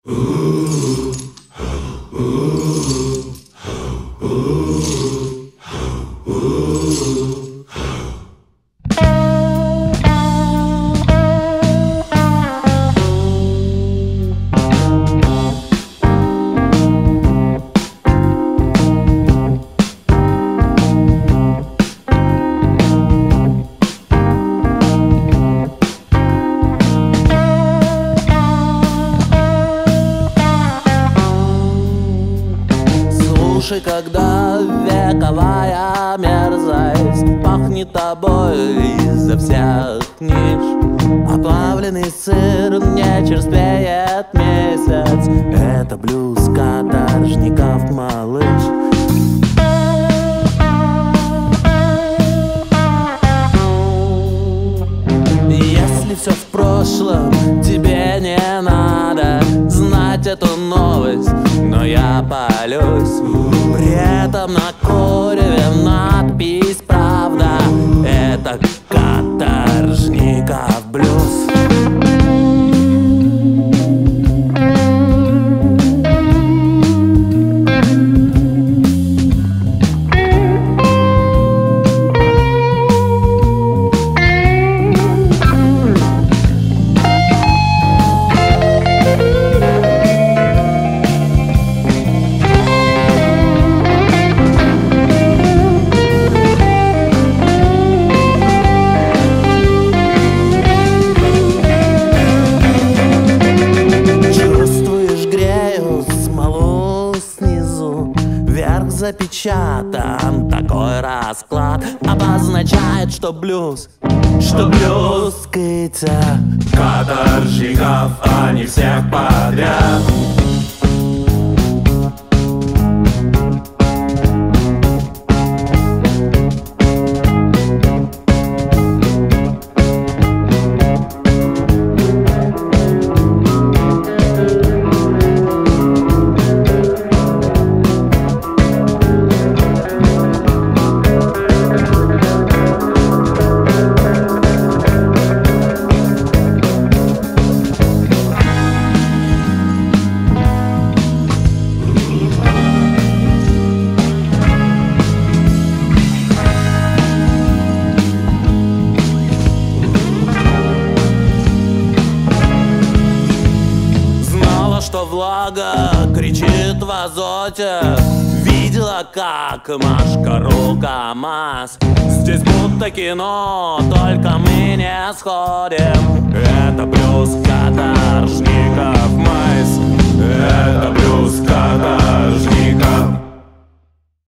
Слушай, когда вековая мерзость пахнет тобой изо всех ниш, оплавленный сыр не черствеет месяц. Это блюз каторжников, малыш. Если все в прошлом, тебе не надо знать эту новость, но я палюсь. При этом на куреве надпись «Правда». Это каторжников блюз. Запечатан такой расклад, обозначает, что блюз кыця каторжников, а не всех подряд. Что влага кричит в азоте, видела, как Машка КамАЗ. Здесь будто кино, только мы не сходим. Это плюс каторжник.